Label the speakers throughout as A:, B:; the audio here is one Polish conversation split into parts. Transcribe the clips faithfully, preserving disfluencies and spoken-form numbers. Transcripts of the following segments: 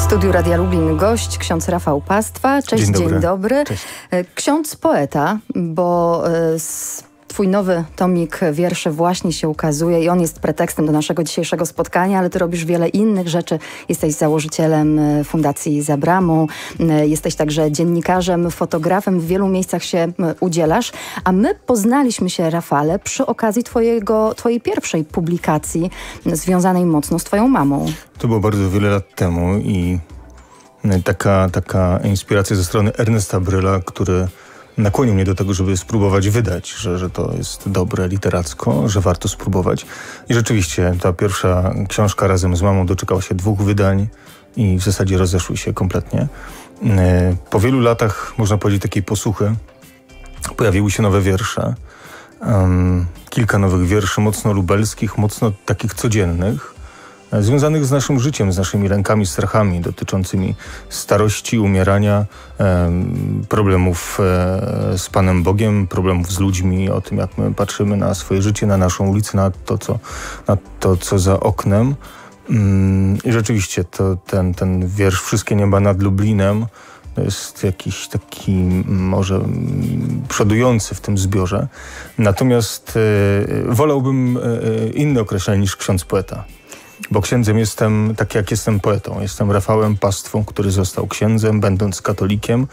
A: studiu Radia Lublin gość, ksiądz Rafał Pastwa. Cześć, dzień dobry. Dzień dobry.
B: Cześć.
A: Ksiądz poeta, bo twój nowy tomik wierszy właśnie się ukazuje i on jest pretekstem do naszego dzisiejszego spotkania, ale ty robisz wiele innych rzeczy. Jesteś założycielem Fundacji Za Bramą, jesteś także dziennikarzem, fotografem, w wielu miejscach się udzielasz, a my poznaliśmy się, Rafale, przy okazji twojego, twojej pierwszej publikacji związanej mocno z twoją mamą.
B: To było bardzo wiele lat temu i taka, taka inspiracja ze strony Ernesta Bryla, który nakłonił mnie do tego, żeby spróbować wydać, że, że to jest dobre literacko, że warto spróbować. I rzeczywiście ta pierwsza książka razem z mamą doczekała się dwóch wydań i w zasadzie rozeszły się kompletnie. Po wielu latach, można powiedzieć, takiej posłuchy pojawiły się nowe wiersze. Um, kilka nowych wierszy, mocno lubelskich, mocno takich codziennych, związanych z naszym życiem, z naszymi lękami, strachami dotyczącymi starości, umierania, e, problemów e, z Panem Bogiem, problemów z ludźmi, o tym, jak my patrzymy na swoje życie, na naszą ulicę, na to, co, na to, co za oknem. Mm, I rzeczywiście to, ten, ten wiersz Wszystkie nieba nad Lublinem to jest jakiś taki może przodujący w tym zbiorze. Natomiast e, wolałbym e, inne określenie niż ksiądz poeta. Bo księdzem jestem, tak jak jestem poetą. Jestem Rafałem Pastwą, który został księdzem, będąc katolikiem.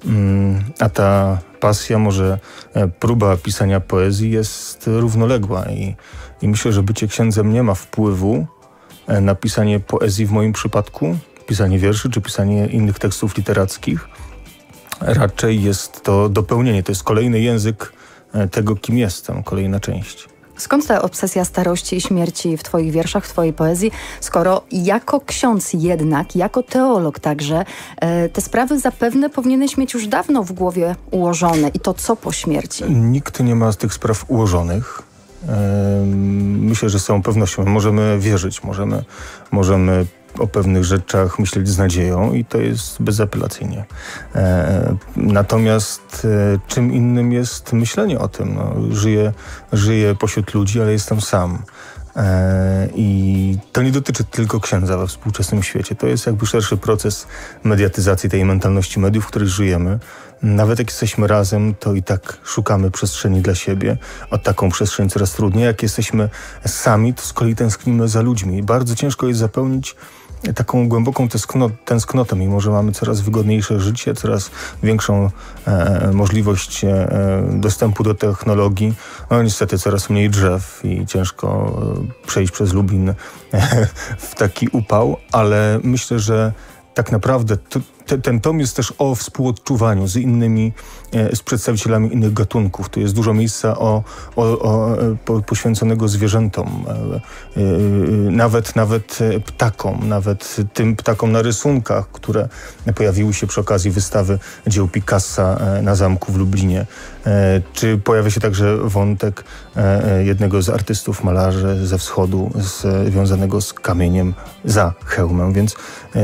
B: A ta pasja, może próba pisania poezji jest równoległa. I, i myślę, że bycie księdzem nie ma wpływu na pisanie poezji w moim przypadku, pisanie wierszy czy pisanie innych tekstów literackich. Raczej jest to dopełnienie, to jest kolejny język tego, kim jestem, kolejna część.
A: Skąd ta obsesja starości i śmierci w twoich wierszach, w twojej poezji, skoro jako ksiądz jednak, jako teolog także, te sprawy zapewne powinieneś mieć już dawno w głowie ułożone i to co po śmierci?
B: Nikt nie ma z tych spraw ułożonych. Myślę, że z całą pewnością możemy wierzyć, możemy, możemy o pewnych rzeczach myśleć z nadzieją i to jest bezapelacyjnie. E, natomiast e, czym innym jest myślenie o tym. No, żyję, żyję pośród ludzi, ale jestem sam. E, I to nie dotyczy tylko księdza we współczesnym świecie. To jest jakby szerszy proces mediatyzacji tej mentalności mediów, w których żyjemy. Nawet jak jesteśmy razem, to i tak szukamy przestrzeni dla siebie. O taką przestrzeń coraz trudniej. Jak jesteśmy sami, to z kolei tęsknimy za ludźmi. Bardzo ciężko jest zapełnić taką głęboką tęskno, tęsknotę, mimo że mamy coraz wygodniejsze życie, coraz większą e, możliwość e, dostępu do technologii. No niestety coraz mniej drzew i ciężko e, przejść przez Lublin e, w taki upał, ale myślę, że tak naprawdę to, te, ten tom jest też o współodczuwaniu z innymi, e, z przedstawicielami innych gatunków. Tu jest dużo miejsca o, o, o, po, poświęconego zwierzętom, e, e, nawet, nawet ptakom, nawet tym ptakom na rysunkach, które pojawiły się przy okazji wystawy dzieł Picassa e, na zamku w Lublinie. E, czy pojawia się także wątek e, jednego z artystów, malarzy ze wschodu, związanego z kamieniem za hełmem, więc e,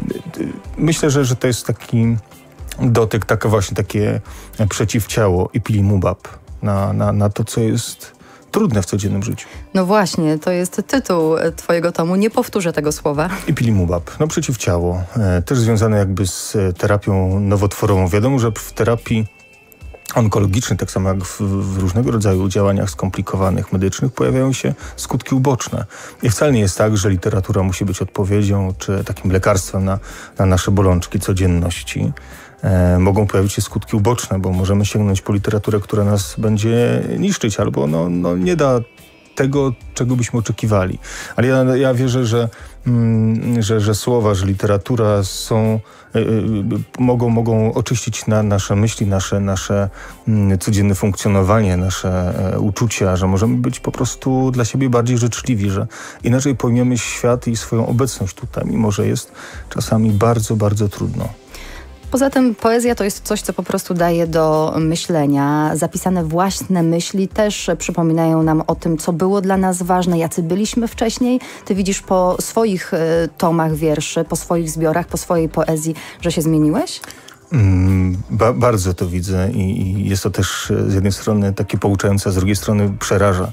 B: myślę, że, że to jest taki dotyk, takie właśnie takie przeciwciało Ipilimubab na, na, na to, co jest trudne w codziennym życiu.
A: No właśnie, to jest tytuł twojego tomu. Nie powtórzę tego słowa.
B: Ipilimubab, no przeciwciało. E, też związane jakby z terapią nowotworową. Wiadomo, że w terapii onkologicznej, tak samo jak w, w różnego rodzaju działaniach skomplikowanych, medycznych, pojawiają się skutki uboczne. I wcale nie jest tak, że literatura musi być odpowiedzią czy takim lekarstwem na, na nasze bolączki codzienności. E, mogą pojawić się skutki uboczne, bo możemy sięgnąć po literaturę, która nas będzie niszczyć albo no, no nie da tego, czego byśmy oczekiwali. Ale ja, ja wierzę, że, mm, że, że słowa, że literatura są, y, y, mogą, mogą oczyścić na, nasze myśli, nasze, nasze y, codzienne funkcjonowanie, nasze y, uczucia, że możemy być po prostu dla siebie bardziej życzliwi, że inaczej pojmiemy świat i swoją obecność tutaj, mimo że jest czasami bardzo, bardzo trudno.
A: Poza tym poezja to jest coś, co po prostu daje do myślenia. Zapisane własne myśli też przypominają nam o tym, co było dla nas ważne, jacy byliśmy wcześniej. Ty widzisz po swoich y, tomach wierszy, po swoich zbiorach, po swojej poezji, że się zmieniłeś?
B: Mm, ba bardzo to widzę i, i jest to też z jednej strony takie pouczające, a z drugiej strony przeraża.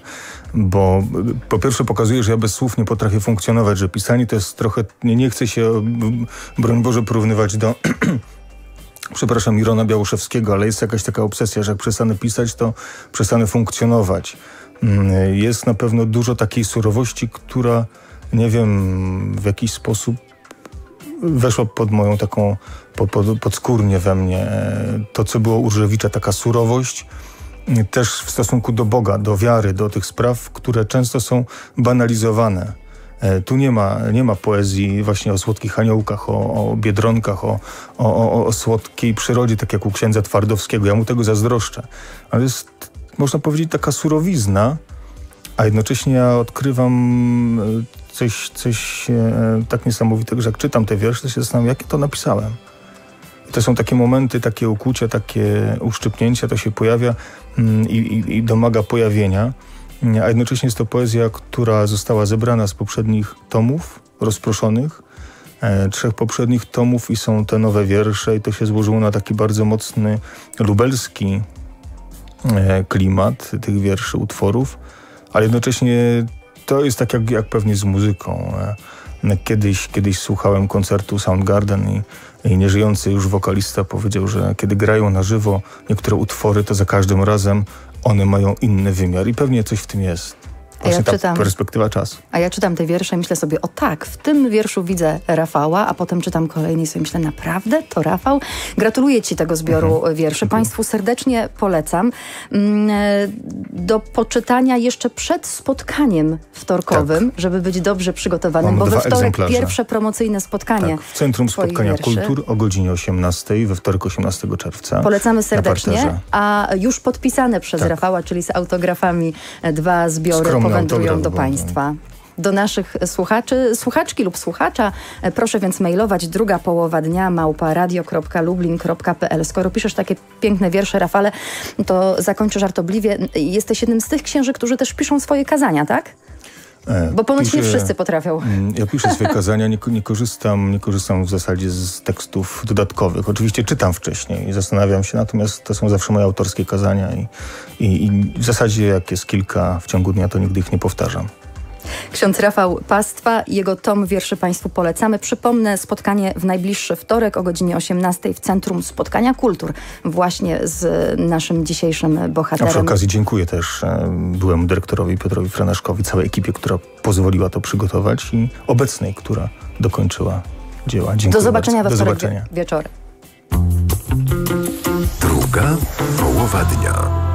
B: bo po pierwsze pokazuje, że ja bez słów nie potrafię funkcjonować, że pisanie to jest trochę, nie, nie chcę się, broń Boże, porównywać do przepraszam, Mirona Białoszewskiego, ale jest jakaś taka obsesja, że jak przestanę pisać, to przestanę funkcjonować. Jest na pewno dużo takiej surowości, która, nie wiem, w jakiś sposób weszła pod moją taką, pod, pod, podskórnie we mnie. To, co było u Różewicza, taka surowość, też w stosunku do Boga, do wiary, do tych spraw, które często są banalizowane. Tu nie ma, nie ma poezji właśnie o słodkich aniołkach, o, o biedronkach, o, o, o słodkiej przyrodzie, tak jak u księdza Twardowskiego. Ja mu tego zazdroszczę. Ale jest, można powiedzieć, taka surowizna, a jednocześnie ja odkrywam coś, coś e, tak niesamowitego, że jak czytam te wiersze, to się zastanawiam, jakie to napisałem. I to są takie momenty, takie ukłucia, takie uszczypnięcia, to się pojawia mm, i, i, i domaga pojawienia. A jednocześnie jest to poezja, która została zebrana z poprzednich tomów rozproszonych, e, trzech poprzednich tomów i są te nowe wiersze i to się złożyło na taki bardzo mocny lubelski e, klimat tych wierszy, utworów, ale jednocześnie to jest tak jak, jak pewnie z muzyką. E, kiedyś, kiedyś słuchałem koncertu Soundgarden i, i nieżyjący już wokalista powiedział, że kiedy grają na żywo niektóre utwory, to za każdym razem one mają inny wymiar i pewnie coś w tym jest. Właśnie
A: ja
B: ta
A: czytam,
B: perspektywa czasu.
A: A ja czytam te wiersze i myślę sobie, o tak, w tym wierszu widzę Rafała, a potem czytam kolejny i sobie myślę, naprawdę? To Rafał? Gratuluję Ci tego zbioru mhm. wierszy. Dziękuję. Państwu serdecznie polecam. Do poczytania jeszcze przed spotkaniem wtorkowym, tak. żeby być dobrze przygotowanym,
B: Mam
A: bo we wtorek
B: egzemplarze.
A: pierwsze promocyjne spotkanie.
B: Tak, w Centrum Spotkania
A: wierszy.
B: Kultur o godzinie osiemnastej, we wtorek osiemnastego czerwca.
A: Polecamy serdecznie, a już podpisane przez
B: tak.
A: Rafała, czyli z autografami dwa zbiory
B: Skromny
A: powędrują do
B: bo...
A: Państwa. Do naszych słuchaczy, słuchaczki lub słuchacza. Proszę więc mailować druga połowa dnia małpa radio kropka lublin kropka p l. Skoro piszesz takie piękne wiersze, Rafale, to zakończę żartobliwie. Jesteś jednym z tych księży, którzy też piszą swoje kazania, tak?
B: E,
A: Bo ponoć
B: piszę,
A: nie wszyscy potrafią.
B: Ja piszę swoje kazania, nie, nie, korzystam, nie korzystam w zasadzie z tekstów dodatkowych. Oczywiście czytam wcześniej i zastanawiam się, natomiast to są zawsze moje autorskie kazania i, i, i w zasadzie jak jest kilka w ciągu dnia, to nigdy ich nie powtarzam.
A: Ksiądz Rafał Pastwa, jego tom wierszy Państwu polecamy. Przypomnę, spotkanie w najbliższy wtorek o godzinie osiemnastej w Centrum Spotkania Kultur właśnie z naszym dzisiejszym bohaterem.
B: A przy okazji dziękuję też byłemu dyrektorowi Piotrowi Franaszkowi, całej ekipie, która pozwoliła to przygotować i obecnej, która dokończyła dzieła. Dziękuję
A: Do zobaczenia
B: bardzo.
A: we
B: Do
A: wtorek
B: zobaczenia.
A: wieczorem.
C: Druga połowa dnia.